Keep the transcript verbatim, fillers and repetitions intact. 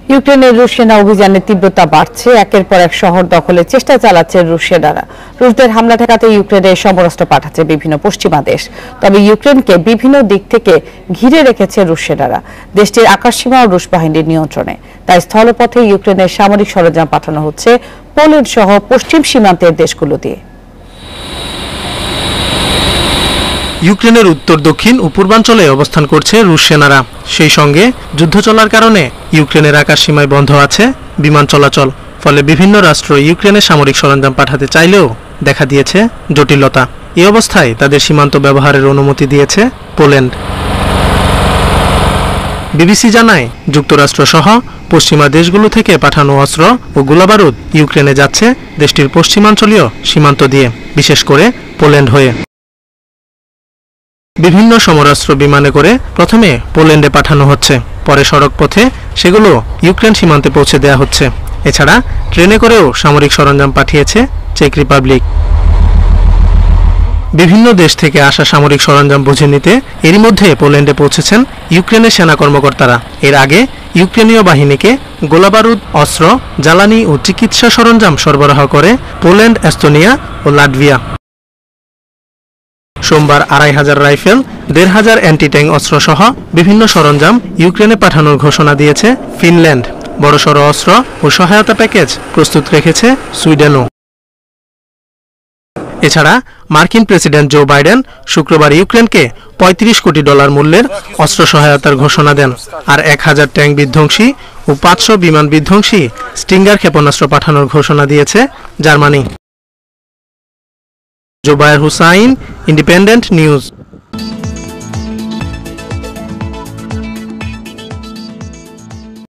ইউক্রেনের রুশ সেনা অভিযানের তীব্রতা বাড়ছে। একের পর এক শহর দখলের চেষ্টা চালাচ্ছে রুশ সেনারা। রুশদের হামলা ঠেকাতে ইউক্রেনে সমরাস্ত্র পাঠাচ্ছে বিভিন্ন পশ্চিমা দেশ। তবে ইউক্রেনকে বিভিন্ন দিক থেকে ঘিরে রেখেছে রুশ সেনারা। দেশটির আকাশসীমা ও রুশ বাহিনীর নিয়ন্ত্রণে। তাই স্থলপথে ইউক্রেনের সামরিক সরঞ্জাম পাঠানো হচ্ছে পোল্যান্ড সহ পশ্চিম সীমান্তের দেশগুলো দিয়ে। ইউক্রেনের উত্তর দক্ষিণ ও পূর্বাঞ্চলে অবস্থান করছে রুশ সেনারা। সেই সঙ্গে যুদ্ধ চলার কারণে ইউক্রেনের আকাশ সীমায় বন্ধ আছে বিমান চলাচল। ফলে বিভিন্ন রাষ্ট্র ইউক্রেনে সামরিক সরঞ্জাম পাঠাতে চাইলেও দেখা দিয়েছে জটিলতা। এই অবস্থায় তাদের সীমান্ত ব্যবহারের অনুমতি দিয়েছে পোল্যান্ড। বিবিসি জানায়, যুক্তরাষ্ট্র সহ পশ্চিমা দেশগুলো থেকে পাঠানো অস্ত্র ও গোলাবারুদ ইউক্রেনে যাচ্ছে দেশটির পশ্চিমাঞ্চলীয় সীমান্ত দিয়ে, বিশেষ করে পোল্যান্ড হয়ে। বিভিন্ন সমরাস্ত্র বিমানে করে প্রথমে পোল্যান্ডে পাঠানো হচ্ছে, পরে সড়ক পথে সেগুলো ইউক্রেন সীমান্তে পৌঁছে দেওয়া হচ্ছে। এছাড়া ট্রেনে করেও সামরিক সরঞ্জাম পাঠিয়েছে চেক রিপাবলিক। বিভিন্ন দেশ থেকে আসা সামরিক সরঞ্জাম বুঝে নিতে এরই মধ্যে পোল্যান্ডে পৌঁছেছেন ইউক্রেনের সেনা কর্মকর্তারা। এর আগে ইউক্রেনীয় বাহিনীকে গোলাবারুদ, অস্ত্র, জ্বালানি ও চিকিৎসা সরঞ্জাম সরবরাহ করে পোল্যান্ড, এস্তোনিয়া ও লাটভিয়া। সোমবার আড়াই হাজার রাইফেল, দেড় হাজার অ্যান্টি ট্যাঙ্ক অস্ত্র সহ বিভিন্ন সরঞ্জাম ইউক্রেনে পাঠানোর ঘোষণা দিয়েছে ফিনল্যান্ড। বড়সড় অস্ত্র ও সহায়তা প্যাকেজ প্রস্তুত রেখেছে সুইডেনও। এছাড়া মার্কিন প্রেসিডেন্ট জো বাইডেন শুক্রবার ইউক্রেনকে পঁয়ত্রিশ কোটি ডলার মূল্যের অস্ত্র সহায়তার ঘোষণা দেন। আর এক হাজার ট্যাঙ্ক বিধ্বংসী ও পাঁচশো বিমান বিধ্বংসী স্টিঙ্গার ক্ষেপণাস্ত্র পাঠানোর ঘোষণা দিয়েছে Germany. Zobayer Hussain, Independent news.